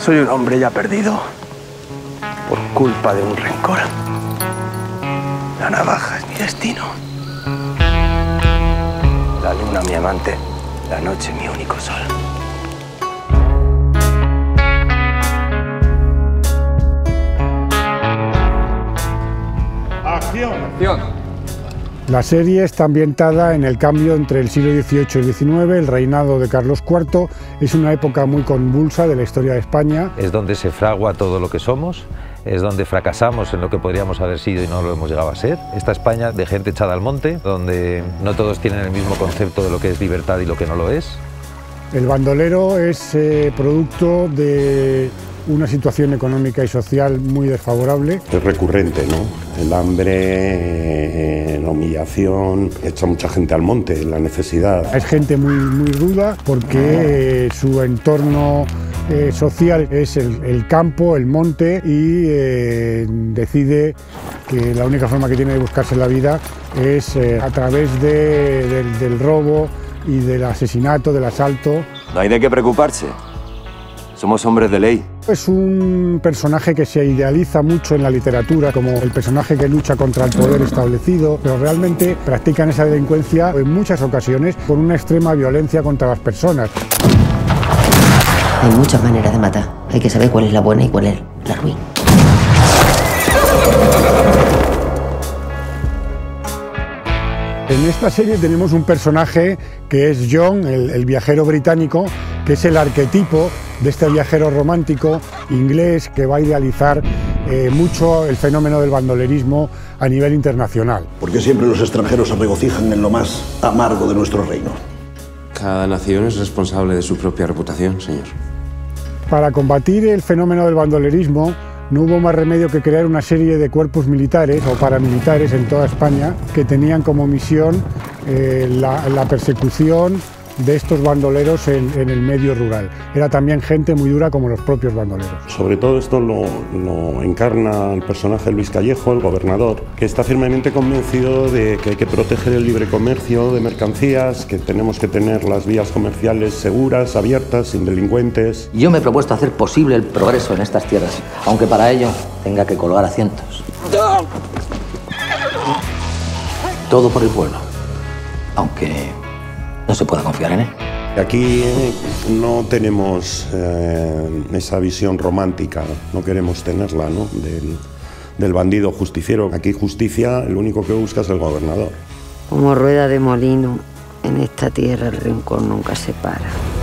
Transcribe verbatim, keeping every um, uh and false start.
Soy un hombre ya perdido por culpa de un rencor. La navaja es mi destino. La luna mi amante, la noche mi único sol. ¡Acción! ¡Acción! La serie está ambientada en el cambio entre el siglo dieciocho y el diecinueve, el reinado de Carlos cuarto. Es una época muy convulsa de la historia de España. Es donde se fragua todo lo que somos, es donde fracasamos en lo que podríamos haber sido y no lo hemos llegado a ser. Esta España de gente echada al monte, donde no todos tienen el mismo concepto de lo que es libertad y lo que no lo es. El bandolero es eh, producto de una situación económica y social muy desfavorable. Es recurrente, ¿no? El hambre, eh, la humillación, echa mucha gente al monte, la necesidad. Es gente muy, muy ruda porque eh, su entorno eh, social es el, el campo, el monte, y eh, decide que la única forma que tiene de buscarse la vida es eh, a través de, del, del robo y del asesinato, del asalto. No hay de qué preocuparse. Somos hombres de ley. Es un personaje que se idealiza mucho en la literatura como el personaje que lucha contra el poder establecido, pero realmente practican esa delincuencia en muchas ocasiones con una extrema violencia contra las personas. Hay muchas maneras de matar. Hay que saber cuál es la buena y cuál es la ruin. En esta serie tenemos un personaje que es John, el, el viajero británico, que es el arquetipo de este viajero romántico inglés que va a idealizar eh, mucho el fenómeno del bandolerismo a nivel internacional. Porque siempre los extranjeros se regocijan en lo más amargo de nuestro reino. Cada nación es responsable de su propia reputación, señor. Para combatir el fenómeno del bandolerismo, no hubo más remedio que crear una serie de cuerpos militares o paramilitares en toda España que tenían como misión eh, la, la persecución de estos bandoleros en, en el medio rural. Era también gente muy dura como los propios bandoleros. Sobre todo esto lo, lo encarna el personaje Luis Callejo, el gobernador, que está firmemente convencido de que hay que proteger el libre comercio de mercancías, que tenemos que tener las vías comerciales seguras, abiertas, sin delincuentes. Yo me he propuesto hacer posible el progreso en estas tierras, aunque para ello tenga que colgar a cientos. Todo por el pueblo, aunque no se pueda confiar en él. Aquí no tenemos eh, esa visión romántica, no queremos tenerla, ¿no? Del, del bandido justiciero. Aquí justicia, el único que busca es el gobernador. Como rueda de molino, en esta tierra el rencor nunca se para.